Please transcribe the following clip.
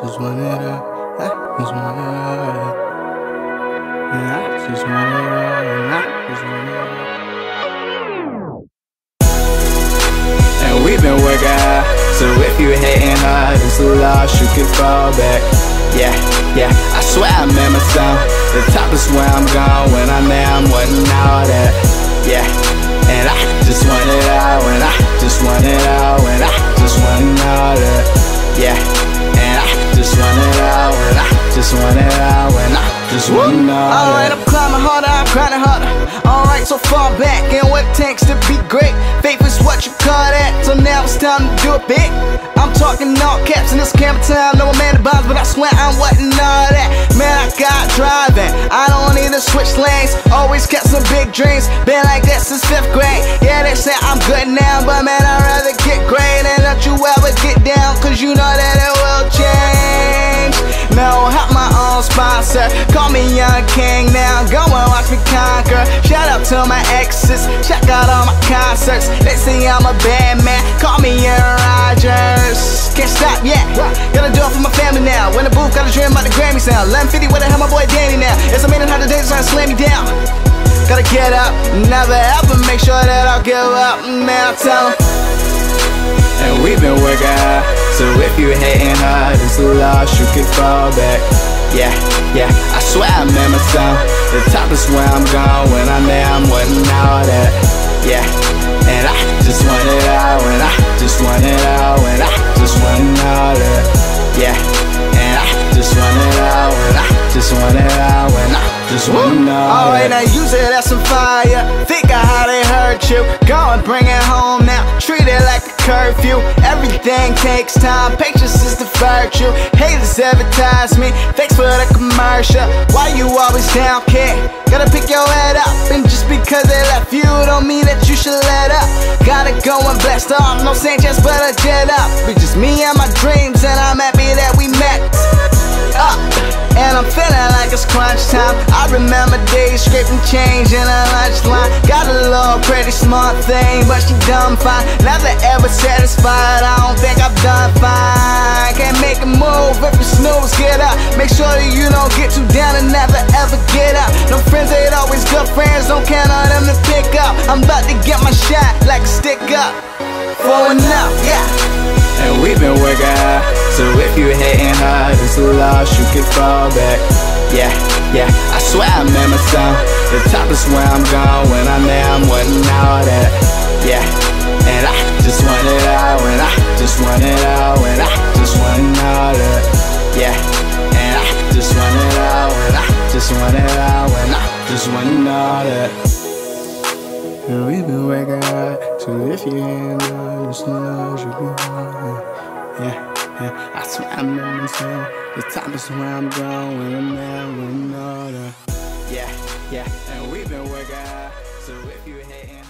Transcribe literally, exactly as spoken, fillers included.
just want it all. I just want it all. And I just want it all. And I just want it all. And we've been working hard, so if you hating hard, it's a loss, you can fall back. Yeah, yeah, I swear I remember some. The top is where I'm going. When I'm there, I'm wanting all that. Yeah, and I just want it all. And I just want it all. And I just want all that. Yeah, and I just want it all. And I just want it all. And I just want all that. Alright, I'm climbing harder, I'm grinding harder. Alright, so far back, and what it takes to be great. Faith is what you call that, so now it's time to do it big. I'm talking all caps in this camera time. No man to bonds, but I swear I'm wanting all that. Man, I got driving, I don't need to switch lanes. Always kept some big dreams, been like that since fifth grade. Yeah, they say I'm good now, but man, I'd rather get great. And don't you ever get down, cause you know that it will change. No, have my own sponsor, call me Young King now. Go and watch me conquer. Shout out to my exes, check out all my concerts. They say I'm a bad man, call me Aaron Rodgers. Can't stop yet, gotta do it for my family now. When the booth, gotta dream about the Grammy sound. eleven fifty, where the hell my boy Danny now? It's amazing how the days trying to slam me down. Gotta get up, never ever make sure that I'll give up. Man, I tell 'em. And we've been working hard, so if you hating hard, it's a loss, you can fall back. Yeah, yeah, I swear I remember some. The top is where I'm going. When I'm there, I'm wanting all that. Yeah, and I just want it all. And I just want it all. And I just want all that. Yeah, and I just want it all. And I just want it all. And I just want all that. Alright, now use it as some fire. Think of how they hurt you. Go and bring it home now. Treat it like a curfew. Everything takes time. Patience is the virtue. Haters advertise me. Thanks for the commercial. Why you always down, kid? Gotta pick your head up. And just because they left you don't mean that you should let up. Gotta go and blast off. No Sanchez, but a jet up. It's just me and my dreams, and I'm happy that we met up. And I'm feeling like it's crunch time. I remember days scraping change in a lunch line. Got a little pretty smart thing, but she done fine. Never ever satisfied, I don't think I've done fine. Can't make a move if you snooze, get up. Make sure that you don't get too down and never ever get up. No friends ain't always good friends, don't count on them to pick up. I'm about to get my shot like a stick up. For enough, yeah. And we've been working hard, so if you hating hard, it's a loss, you can fall back. Yeah, yeah, I swear I remember some. The top is where I'm going. When I'm there, I'm wanting all that. Yeah, and I just want it all. And I just want it all. And I just want all that. Yeah, and I just want it all. And I just want it all. And I just want all that. And we've been working hard, so if you ain't on, it's no you can hold. Yeah, yeah, I swear I remember so. The top is where I'm going. When I'm there, when I'm all that. Yeah, yeah, and we've been working hard, so if you hating